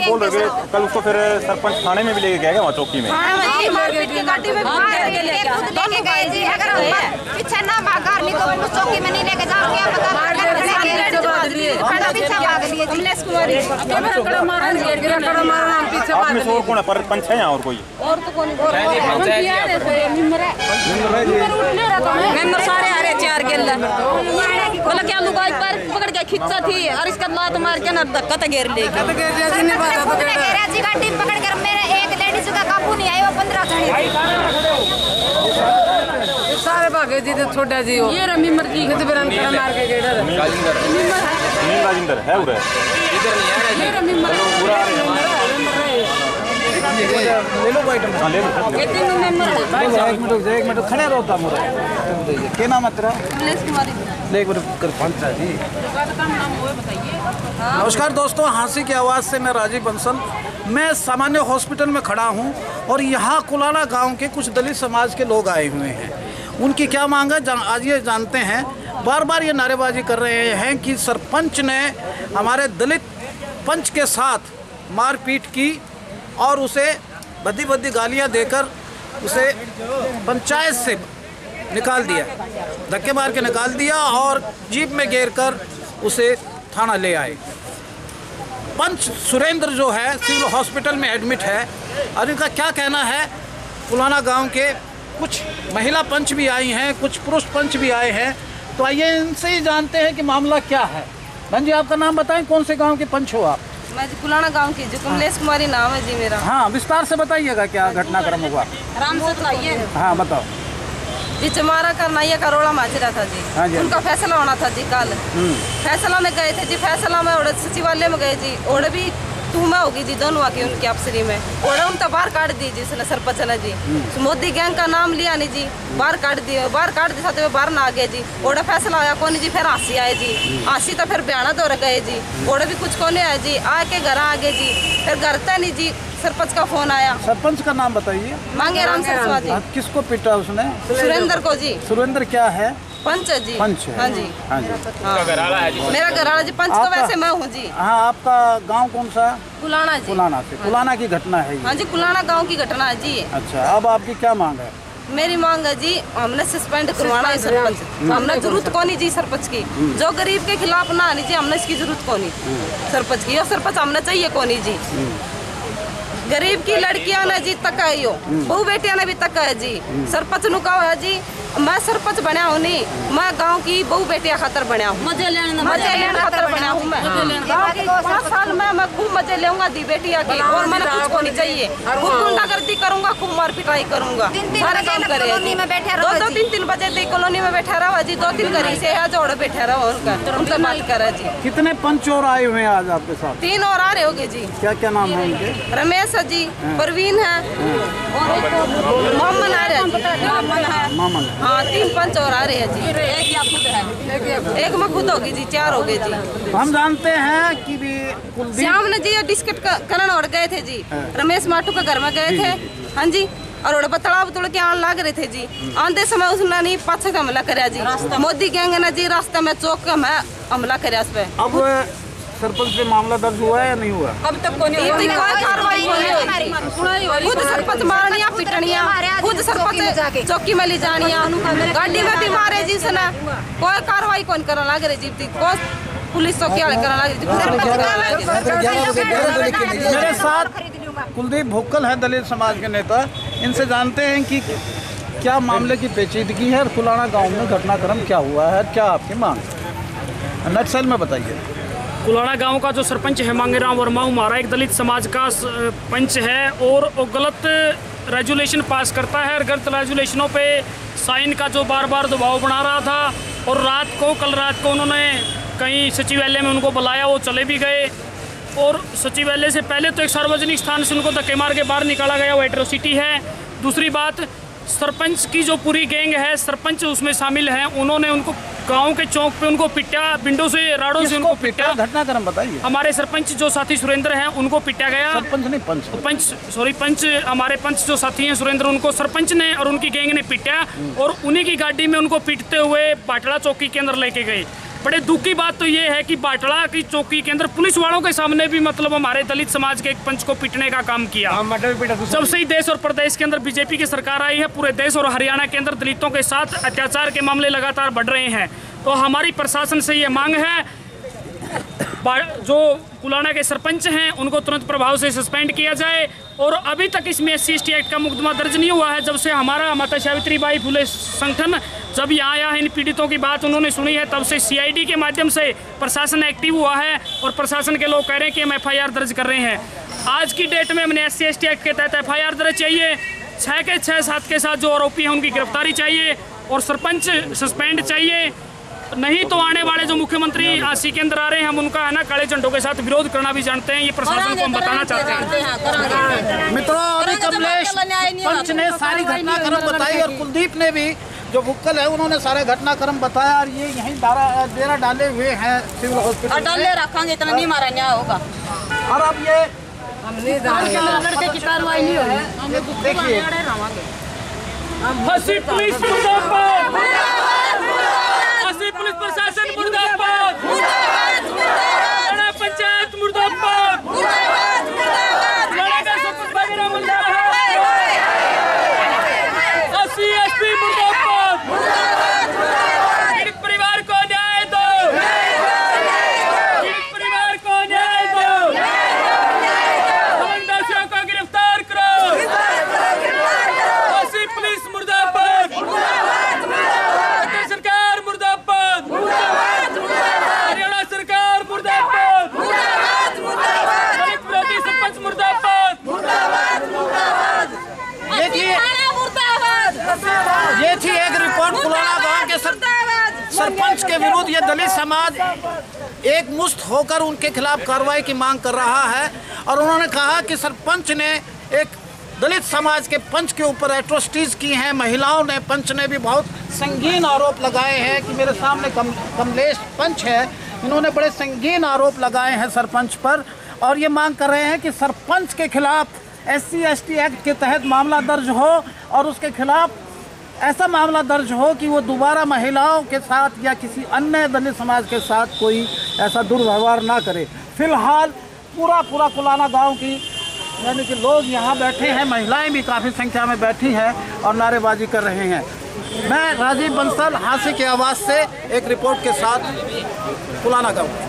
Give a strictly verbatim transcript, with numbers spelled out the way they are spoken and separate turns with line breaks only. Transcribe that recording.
बोल रहे थे कल उसको फिर सरपंच थाने में भी लेके गए वहाँ चौकी में।
पीछे ना भागा नहीं तो उस चौकी में नहीं लेके जाओगे
आपने से और कौन है? पर पंच है यहाँ और कोई?
और तो कौन मेंबर सारे आ रहे चार के बोला क्या लुगाई पर पकड़ के खिंचा थी और इसका लात मार के ना धक्का तो घेर लेगी
गाड़ी पकड़ कर मेरे एक लेडीज का काबू नहीं आया वो पंद्रह
सारे भागे जी तो छोटा जी ये रमी मर की खत बरन कर मार के गेडर
राजिंदर नील राजिंदर है उधर इधर नहीं है ये रमी मर पूरा ले लो भाई हां ले लो
ये तीनों मेंबर
एक मिनट एक मिनट खड़े रहो ता मोरा के नाम है तेरा?
कमलेश कुमारी।
ले एक मिनट कर पंचा जी। नमस्कार दोस्तों, हाँसी की आवाज़ से मैं राजीव बंसल। मैं सामान्य हॉस्पिटल में खड़ा हूँ और यहाँ कुलाना गांव के कुछ दलित समाज के लोग आए हुए हैं। उनकी क्या मांग है आज ये जानते हैं। बार बार ये नारेबाजी कर रहे हैं कि सरपंच ने हमारे दलित पंच के साथ मारपीट की और उसे भद्दी भद्दी गालियाँ देकर उसे पंचायत से निकाल दिया, धक्के मार के निकाल दिया और जीप में घेर कर उसे थाना ले आए। पंच सुरेंद्र जो है सिविल हॉस्पिटल में एडमिट है और इनका क्या कहना है। कुलाना गांव के कुछ महिला पंच भी आई हैं, कुछ पुरुष पंच भी आए हैं, तो आइए इनसे ही जानते हैं कि मामला क्या है। बहन जी आपका नाम बताएं, कौन से गांव के पंच हो आप?
मैं जी कुलाना गांव की जो कमलेश कुमारी नाम है जी मेरा।
हाँ विस्तार से बताइएगा क्या घटनाक्रम हुआ।
राम से सुनाइए।
हाँ बताओ।
जी चमारा करनाइया का रोड़ा माजरा था जी।
हाँ जी।
उनका फैसला होना था जी कल। फैसला में गए थे जी, फैसला में ओढ़ सचिवालय में गए जी, ओढ़ भी टूमा होगी जी दोनों आके उनकी अफसरी में ओढ़ा उन बाहर काट दी जी इसने सरपंच ने जी। मोदी गैंग का नाम लिया नहीं जी, बाहर काट दिए, बाहर काट दिया तो बाहर ना आ गए जी। ओढ़ा फैसला आया कौन जी, फिर आंसी आए जी, आंसी तो फिर बयाना दौड़ गए जी। ओढ़े भी कुछ कोने आए जी, आके घर आ गए जी, फिर घर तक नहीं जी सरपंच का फोन आया।
सरपंच का नाम बताइए।
मांगे राम सरस्वती जी।
किसको पीटा उसने?
सुरेंद्र को जी।
सुरेंद्र क्या है?
पंच है जी।
पंच है।
हाँ जी
हाँ जी।
हाँ। मेरा घराला जी पंच तो वैसे मैं हूँ जी।
हाँ आपका गांव कौन सा?
कुलाना जी।
कुलाना से। कुलाना की घटना है ये?
हाँ जी कुलाना गांव की घटना है जी।
अच्छा अब आपकी क्या मांग है?
मेरी मांग है जी हमने सस्पेंड करवाना है सरपंच, हमने जरूरत कौन जी सरपंच की, जो गरीब के खिलाफ ना आनी जी, हमने इसकी जरूरत कौन सरपंच की, और सरपंच हमने चाहिए कौन जी। गरीब की लड़कियां ने जी तक है यो, बहु बेटिया ने भी तक है जी। सरपंच नु कहो है जी मैं सरपंच बनया हूँ नहीं, मैं गांव की बहु बेटिया खातर बनया हूँ, मजे लेने मजे लेने खातर बनया हूँ मैं। गांव की पाँच साल में मैं खूब मजे लेऊंगा दी बेटिया की, और मैंने कुछ को नहीं चाहिए। खूब गुंडागर्दी करूंगा, खूब मार पिटाई करूंगा, सारे काम करे। दो दो तीन तीन बजे तक कॉलोनी में बैठा रहा जी, दो तीन घड़ी से जोड़ बैठा रहा उनका उनका बात करा जी।
कितने पंच और आए हुए हैं आज आपके साथ?
तीन और आ रहे होगे जी।
क्या क्या नाम है उनके?
रमेश है जी, परवीन है और एक मोहम्मद आ रहा है।
मामन।
हाँ तीन पंच और आ रहे हैं जी। एक एक में खुद होगी जी, चार हो गए जी।
हम जानते हैं कि भी
श्याम ने जी डिस्कट करण और गए थे जी, रमेश माटू के घर में गए थे। हाँ जी और बतड़ा बतड़ के आने लग रहे थे जी, आंधे समय उसने नहीं पाछे का हमला कराया जी। मोदी गैंग ने जी रास्ते में चौक में हमला कराया उस पे।
अब सरपंच पे मामला दर्ज हुआ है या नहीं हुआ?
अब तक कोई कार्रवाई नहीं। खुद सरपंच मारनिया पिटनिया, खुद सरपंच चौकी में ले जानिया, गाड़ी में भी मारे जी सना, कोई कार्रवाई कौन करने लग रही जी, कोई पुलिस चौकी वाले करने लग रही।
मेरे साथ कुलदीप भुक्कल है दलित समाज के नेता, इनसे जानते हैं कि क्या मामले की पेचीदगी है और कुलाना गांव में घटनाक्रम क्या हुआ है, क्या आपकी मांग? नक्सल में बताइए।
कुलाना गांव का जो सरपंच है मांगेराम वर्मा हमारा एक दलित समाज का पंच है और वो गलत रेजुलेशन पास करता है और गलत रेजुलेशनों पे साइन का जो बार बार दबाव बना रहा था। और रात को कल रात को उन्होंने कहीं सचिवालय में उनको बुलाया, वो चले भी गए और सचिवालय से पहले तो एक सार्वजनिक स्थान से उनको धक्के मार के बाहर निकाला गया, वो एट्रोसिटी है। दूसरी बात सरपंच की जो पूरी गैंग है, सरपंच उसमें शामिल हैं, उन्होंने उनको गांव के चौक पे उनको पिटा, विंडो से राडों से उनको पिटा।
घटनाक्रम बताइए।
हमारे सरपंच जो साथी सुरेंद्र हैं उनको पिटा गया।
सरपंच नहीं पंच
पंच सॉरी पंच हमारे पंच जो साथी हैं सुरेंद्र, उनको सरपंच ने और उनकी गैंग ने पिटा और उन्हीं की गाड़ी में उनको पीटते हुए पाटड़ा चौकी के अंदर लेके गए। बड़े दुख की बात तो ये है कि बाटला की चौकी के अंदर पुलिस वालों के सामने भी मतलब हमारे दलित समाज के एक पंच को पीटने का काम किया। जब से ही देश और प्रदेश के अंदर बीजेपी की सरकार आई है, पूरे देश और हरियाणा के अंदर दलितों के साथ अत्याचार के मामले लगातार बढ़ रहे हैं। तो हमारी प्रशासन से ये मांग है, जो कुलाना के सरपंच हैं उनको तुरंत प्रभाव से सस्पेंड किया जाए। और अभी तक इसमें S C S T act का मुकदमा दर्ज नहीं हुआ है। जब से हमारा माता सावित्रीबाई फुले संगठन जब यहाँ आया है, इन पीड़ितों की बात उन्होंने सुनी है, तब से सी आई डी के माध्यम से प्रशासन एक्टिव हुआ है और प्रशासन के लोग कह रहे हैं कि हम एफ आई आर दर्ज कर रहे हैं। आज की डेट में हमने S C S T act के तहत एफ आई आर दर्ज चाहिए, छः के छः सात के साथ जो आरोपी हैं उनकी गिरफ्तारी चाहिए और सरपंच सस्पेंड चाहिए। नहीं तो आने वाले जो मुख्यमंत्री आसी के अंदर आ रहे हैं, हम उनका है ना काले झंडों के साथ विरोध करना भी जानते हैं। ये प्रशासन को हम बताना चाहते हैं।
मित्रों, अभी कमलेश पंच ने सारी घटनाक्रम बताई और कुलदीप ने भी जो भुक्कल है उन्होंने सारे घटनाक्रम बताया। और ये यहीं दारा डेरा डाले हुए हैं सिविल हॉस्पिटल।
डाले रखेंगे इतना नहीं मारा न्याय होगा।
और अब ये
लड़के की कार्रवाई नहीं होगी।
देखिए,
हंसी पुलिस मुर्दाबाद, हंसी पुलिस प्रशासन मुर्दाबाद, पंचायत मुर्दाबाद, लड़का सब वगैरह मुर्दाबाद, एस सी एस पी मुर्दाबाद, पीड़ित परिवार को न्याय दो, पीड़ित परिवार को न्याय दो, दोषियों को गिरफ्तार करो, एस सी पुलिस मुर्दाबाद, सरकार मुर्दाबाद, हरियाणा सरकार मुर्दाबाद, दलित विरोधी सरपंच मुर्दाबाद।
ये थी ये थी एक रिपोर्ट कुलाना गांव के सर, सरपंच के विरुद्ध। ये दलित समाज एक मुश्त होकर उनके खिलाफ कार्रवाई की मांग कर रहा है। और उन्होंने कहा कि सरपंच ने एक दलित समाज के पंच के ऊपर एट्रोसिटीज की हैं। महिलाओं ने, पंच ने भी बहुत संगीन आरोप लगाए हैं कि मेरे सामने कम, कमलेश पंच है, इन्होंने बड़े संगीन आरोप लगाए हैं सरपंच पर। और ये मांग कर रहे हैं कि सरपंच के खिलाफ S C S T act के तहत मामला दर्ज हो और उसके खिलाफ ऐसा मामला दर्ज हो कि वो दोबारा महिलाओं के साथ या किसी अन्य दलित समाज के साथ कोई ऐसा दुर्व्यवहार ना करे। फिलहाल पूरा पूरा कुलाना गाँव की यानी कि लोग यहाँ बैठे हैं, महिलाएं भी काफ़ी संख्या में बैठी हैं और नारेबाजी कर रहे हैं। मैं राजीव बंसल, हांसी की आवाज़ से एक रिपोर्ट के साथ कुलाना गाँव।